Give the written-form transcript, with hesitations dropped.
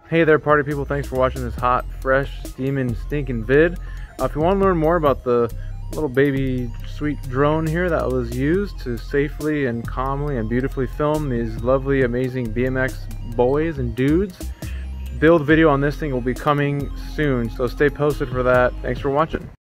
Hey there, party people. Thanks for watching this hot, fresh, steaming, stinking vid. If you want to learn more about the little baby sweet drone here that was used to safely and calmly and beautifully film these lovely, amazing BMX boys and dudes, build video on this thing will be coming soon, so stay posted for that. Thanks for watching.